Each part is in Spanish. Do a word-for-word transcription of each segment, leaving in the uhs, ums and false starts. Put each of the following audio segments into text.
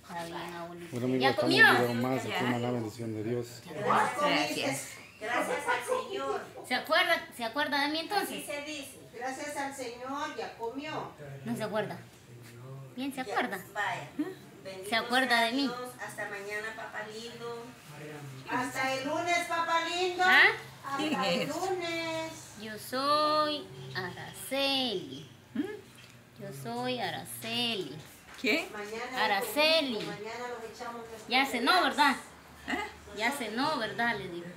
Está bien, abuelita. Bueno, amigos, ¿Ya estamos comió? un video más aquí en la bendición de Dios. Gracias. Gracias al Señor. ¿Se acuerda, ¿Se acuerda de mí Así entonces? se dice. Gracias al Señor, ya comió. No se acuerda. Bien, ¿se acuerda? Ya, vaya. Bendito ¿Se acuerda sea de mí? Dios. Hasta mañana, papá lindo. Hasta el lunes, papá lindo. ¿Ah? Hasta el lunes. Yo soy Araceli. Yo soy Araceli. ¿Qué? Mañana Araceli. domingo, mañana nos echamos nuestro Ya cenó, ¿verdad? ¿Ah? Ya cenó, ¿verdad? Le digo.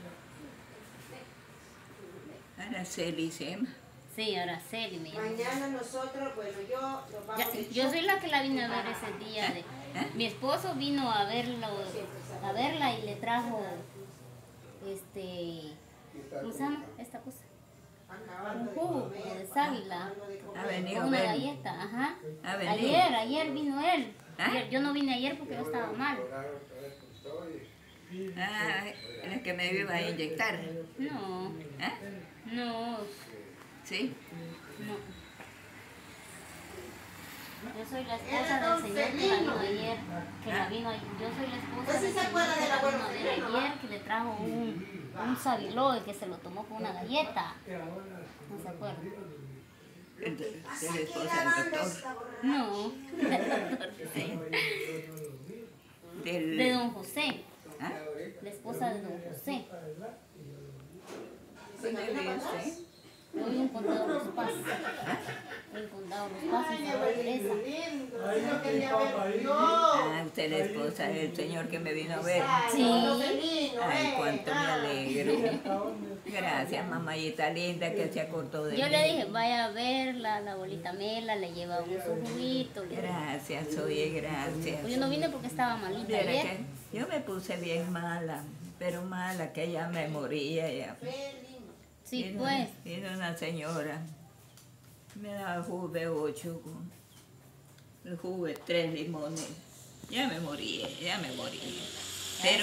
Araceli se llama. Sí, Araceli me llama. Mañana nosotros, bueno, yo nos vamos Ya- de yo soy shopping. la que la vine a ver ese día. De, mi esposo vino a verlo, a verla y le trajo, este, ¿cómo se llama esta cosa? Un jugo como de sábila, Ha venido con a una ver. galleta, ajá. Ha venido. Ayer, ayer vino él. ¿Ah? Ayer- yo no vine ayer porque yo estaba mal. Ah, la que me iba a inyectar. No, ¿Ah? no, ¿Sí? no. Yo soy la esposa del señor que la vino ayer, que la vino ayer. Yo soy la esposa Pues sí del se señor acuerda que del la abuelo vino a ver Felino, ¿va? ayer, que le trajo un, un sabiló que se lo tomó con una galleta. ¿No se acuerda? El- De la esposa del doctor. No, Sí. de Del, don José, ¿Ah? la esposa de don José. ¿Dónde vive usted? Yo vivo en Condado Los Paz. En Condado Los Paz, en Santa Teresa. Ah, usted es la esposa del señor que me vino a ver. Sí. Ay, cuánto me alegro. Gracias, mamayita linda, que se acordó de Yo mí. le dije, vaya a verla, la abuelita Mela, le llevamos un juguito. le- Gracias, oye, gracias. Pues yo no vine porque estaba malita Viera ayer. que yo me puse bien mala, pero mala, que ya me moría ya. Sí, Vino- pues. Vino una señora, me daba jugo de ocho, con el jugo de tres limones. Ya me moría, ya me moría. Pero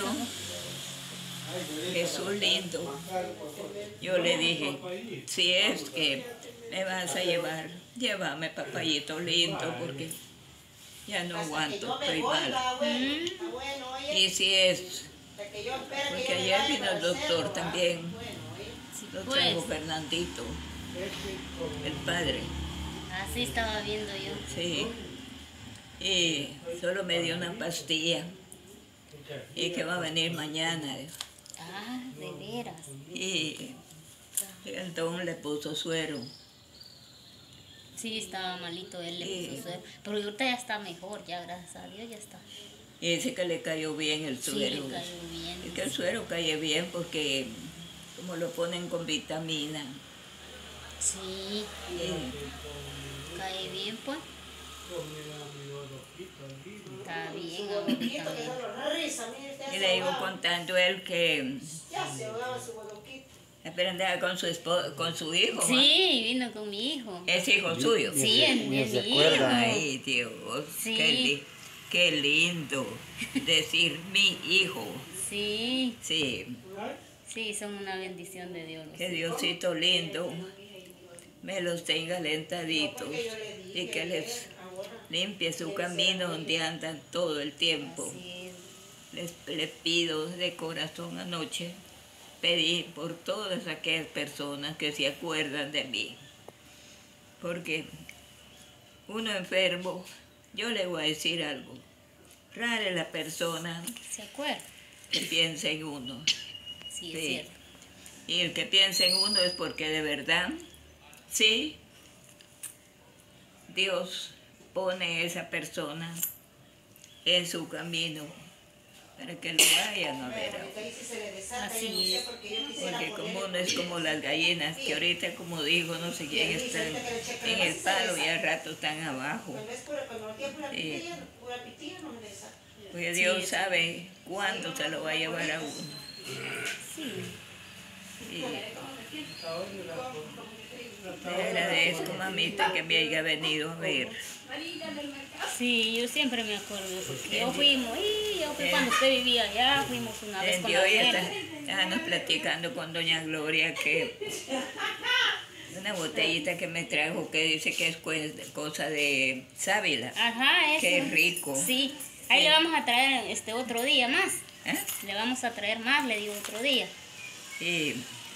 Jesús lindo, yo le dije, si es que me vas a llevar, llévame papayito lindo, porque ya no aguanto, estoy mala. Y si es, porque ayer vino el doctor también, lo trajo Pues, Fernandito, el padre, así estaba viendo yo. sí, y solo me dio una pastilla, y que va a venir mañana, Ah, de veras. y el don le puso suero. Sí, estaba malito, él le Sí. puso suero. Pero ahorita ya está mejor, ya gracias a Dios ya está. Y dice que le cayó bien el Sí, suero. le cayó bien. Es que el suero cae bien porque como lo ponen con vitamina. Sí, y- cae bien pues. Está bien, abuelita Mela. Y le digo contando él que Ya se ahogaba su boloquito. aprendía con su esposo, con su hijo. ¿va? Sí, vino con mi hijo. Es hijo suyo. Sí, es, Ni es se mi acuerda. hijo. Ay, Dios, Sí. qué, li- qué lindo decir mi hijo. Sí, Sí, sí, son una bendición de Dios. que Diosito lindo me los tenga alentaditos y que les limpie su camino donde andan todo el tiempo. Sí, Les, les pido de corazón anoche, pedí por todas aquellas personas que se acuerdan de mí. Porque uno enfermo, yo le voy a decir algo, rara es la persona ¿se acuerda? que piensa en uno. Sí, es Sí. cierto. Y el que piensa en uno es porque de verdad, sí, Dios pone a esa persona en su camino para que lo vayan a ver. Así es. Porque como uno es como las gallinas, que ahorita como digo, no sé quién está en el palo y al rato están abajo. Sí. Porque Dios sabe cuándo se lo va a llevar a uno. Sí. Y le agradezco, mamita, que me haya venido a ver. Sí, yo siempre me acuerdo, porque yo fuimos, y yo fui cuando usted vivía allá, fuimos una vez con la Yo ya abuela. está- estábamos platicando con doña Gloria que una botellita que me trajo que dice que es pues, cosa de sábila. Ajá, eso. Qué rico. Sí, Ahí Sí. le vamos a traer este otro día más. ¿Eh? Le vamos a traer más, le digo otro día. Sí.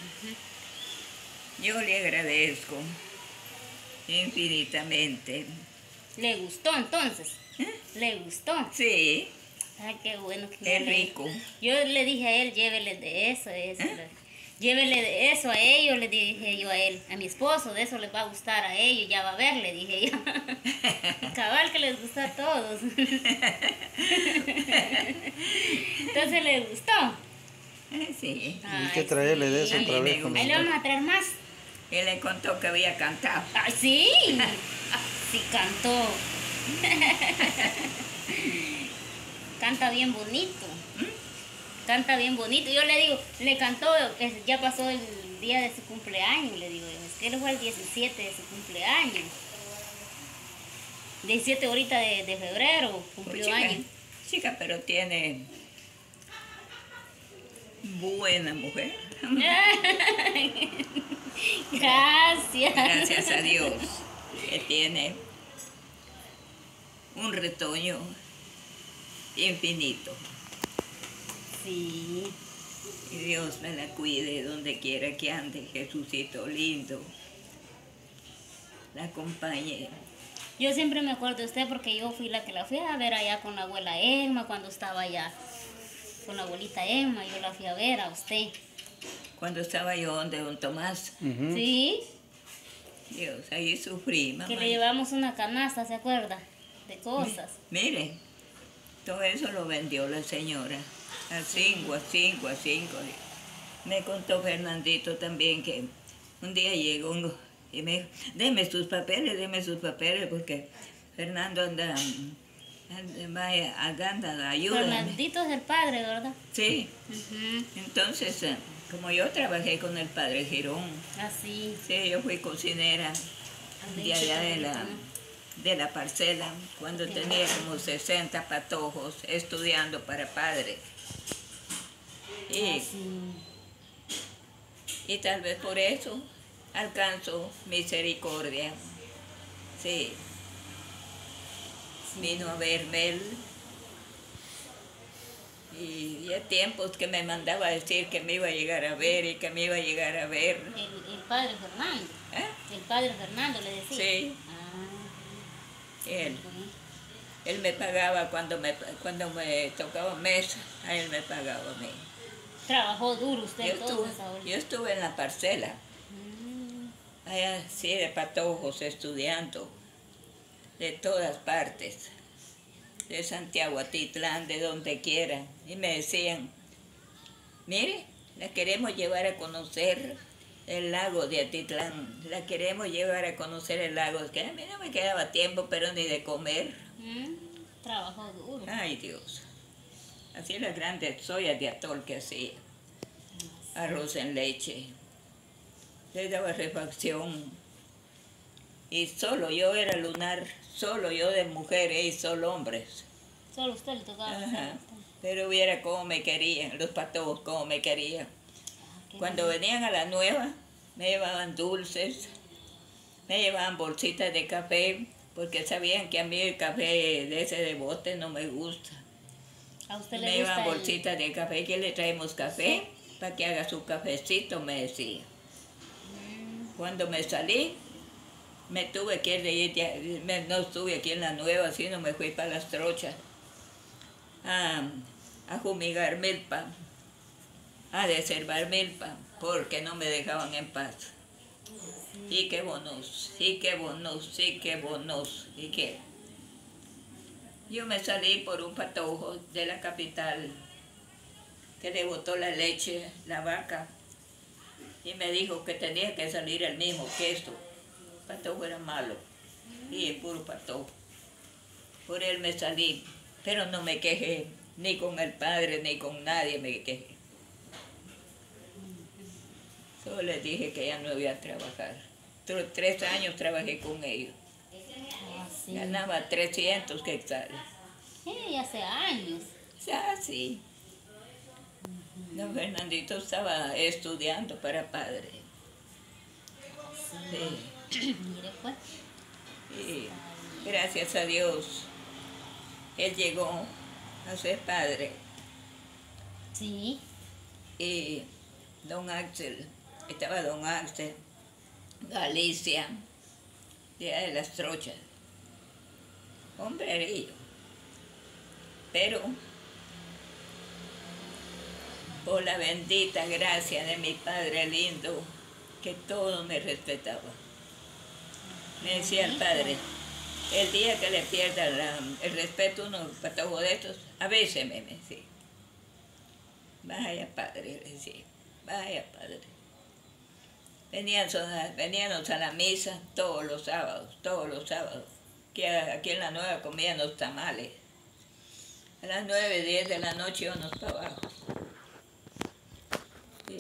Yo le agradezco infinitamente. ¿Le gustó entonces? ¿Eh? ¿Le gustó? Sí, Ay, qué bueno que qué le- rico. Yo le dije a él, llévele de eso, de eso. ¿Eh? le- Llévele de eso a ellos, le dije yo a él. A mi esposo, de eso les va a gustar a ellos, ya va a ver, le dije yo. Cabal que les gusta a todos. Entonces le gustó. Eh, Sí. Ay, Hay que traerle de eso sí. otra vez. Ahí Ahí le vamos a traer más. Él le contó que había cantado. Ay, sí. Sí, cantó. Canta bien bonito. Canta bien bonito. Yo le digo, le cantó, eh, ya pasó el día de su cumpleaños, le digo. Es que él fue el diecisiete de su cumpleaños. diecisiete ahorita de, de febrero, cumplió Chica, años. chica, pero tiene buena mujer. Gracias. Gracias a Dios que tiene un retoño infinito. Sí. Y Dios me la cuide donde quiera que ande, Jesucito lindo. La acompañe. Yo siempre me acuerdo de usted porque yo fui la que la fui a ver allá con la abuela Emma cuando estaba allá con la abuelita Emma. Yo la fui a ver a usted. Cuando estaba yo donde don Tomás, Ujú. Sí. Dios, ahí sufrí, mamá. Que le llevamos una canasta, ¿se acuerda? De cosas. Mire, todo eso lo vendió la señora. A cinco, a cinco, a cinco. Me contó Fernandito también que un día llegó uno y me dijo, deme sus papeles, deme sus papeles, porque Fernando anda, anda vaya, anda, ayúdame. Fernandito es el padre, ¿verdad? Sí, Ujú. entonces, eh, como yo trabajé con el padre Girón, Así. sí, yo fui cocinera de allá de la, de la parcela, cuando tenía como sesenta patojos estudiando para padre. Y, Así. y tal vez por eso alcanzo misericordia. Sí, vino a verme él. Y ya tiempos que me mandaba a decir que me iba a llegar a ver y que me iba a llegar a ver. El, el padre Fernando. ¿Eh? El padre Fernando le decía. Sí, Ah, él. bueno. Él me pagaba cuando me, cuando me tocaba mesa, a él me pagaba a mí. Trabajó duro usted Yo entonces estuve, ahora. yo estuve en la parcela, Mm, allá sí, de patojos, estudiando, de todas partes, de Santiago a Titlán, de donde quiera. Y me decían, mire, la queremos llevar a conocer el lago de Atitlán, la queremos llevar a conocer el lago. Es que a mí no me quedaba tiempo, pero ni de comer. mm, trabajó duro. Ay, Dios. Así las grandes ollas de atol que hacía. Arroz en leche. Le daba refacción. Y solo yo era lunar, solo yo de mujeres y solo hombres. Solo usted le tocaba. Ajá. Pero viera cómo me querían, los patojos cómo me querían. Qué Cuando venían a la nueva, me llevaban dulces, me llevaban bolsitas de café, porque sabían que a mí el café de ese de bote no me gusta. A usted Me le gusta llevaban el- bolsitas de café, que le traemos café para que haga su cafecito, me decía. Mm, Cuando me salí, me tuve que ir de ir, de- me- no estuve aquí en la nueva, sino me fui para las trochas a, a fumigar milpa, a deservar milpa, porque no me dejaban en paz. Y qué bonos, y qué bonos, y qué bonos, y qué. Yo me salí por un patojo de la capital que le botó la leche, la vaca, y me dijo que tenía que salir el mismo queso. El patojo era malo, y es puro patojo. Por él me salí, pero no me quejé, ni con el padre, ni con nadie me quejé. Solo les dije que ya no iba a trabajar. Tr- Tres años trabajé con ellos. así. Ganaba trescientos quetzales. Sí, hace años. Ya, sí. Don Fernandito estaba estudiando para padre. Sí. Mire pues. Y gracias a Dios, él llegó a ser padre. Sí. Y don Axel, estaba don Axel, Galicia, de de las Trochas, hombrerillo. Pero por la bendita gracia de mi padre lindo, que todo me respetaba. Me decía el padre, el día que le pierda la, el respeto a unos patojos de estos, avíseme, me decía. Vaya padre, le decía, vaya padre. Veníamos a, veníamos a la misa todos los sábados, todos los sábados, que aquí en la Nueva comían los tamales. A las nueve, diez de la noche íbamos para abajo. Sí.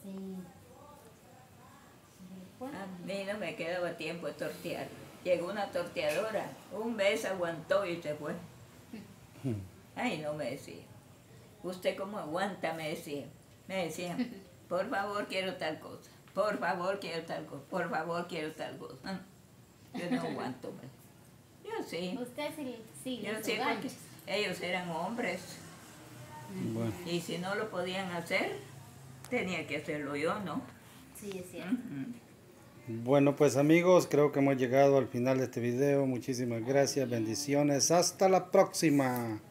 A mí no me quedaba tiempo de tortear. Llegó una torteadora, un mes aguantó y se fue. Ay, no, me decía. ¿Usted cómo aguanta? Me decía. Me decía, por favor quiero tal cosa, por favor quiero tal cosa, por favor quiero tal cosa. Yo no aguanto. Yo sí. Usted sí, sí, Yo sí, porque ellos eran hombres. Bueno. Y si no lo podían hacer, tenía que hacerlo yo, ¿no? Sí, es cierto. Uh-huh. Bueno, pues amigos, creo que hemos llegado al final de este video. Muchísimas gracias, bendiciones. Hasta la próxima.